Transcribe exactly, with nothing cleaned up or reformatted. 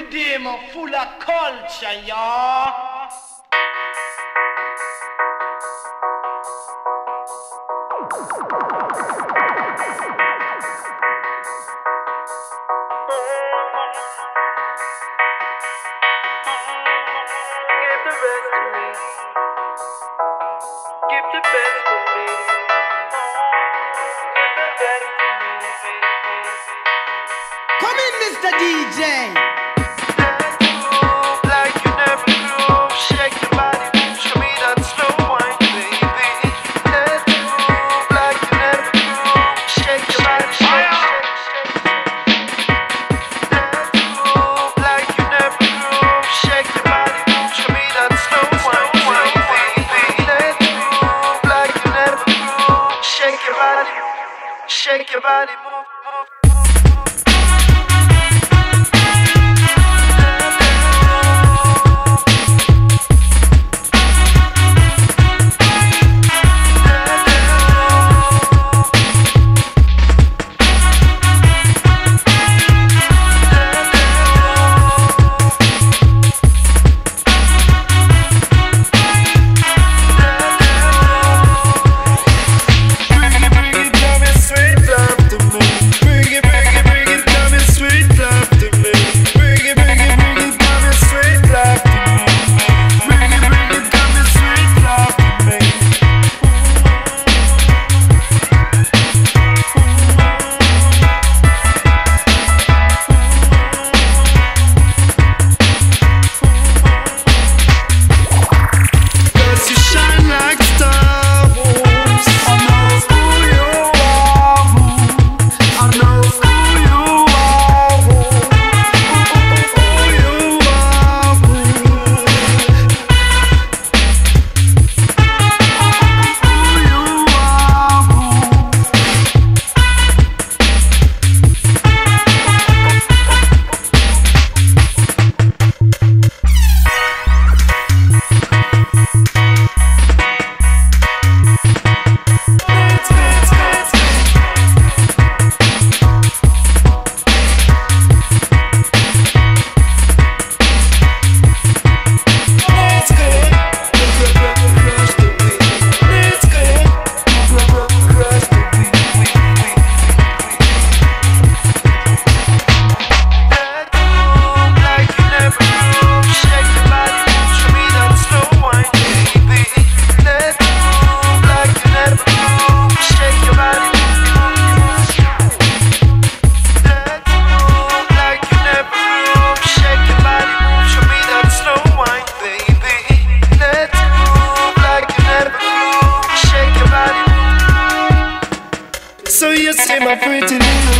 rhythm full of culture, y'all. Give the rest to me. Give the best for me. Give the best to me. Come in, Mister D J. Move like you never grew. Shake your body, show me that slow wine, baby. Let's move like you never grew. Shake your body, shake, shake, shake. Let's move like you never grew. Shake your body, show me that slow wine, baby. Let's move like you never grew. Shake your body, shake your body, move, move. So you say my pretty little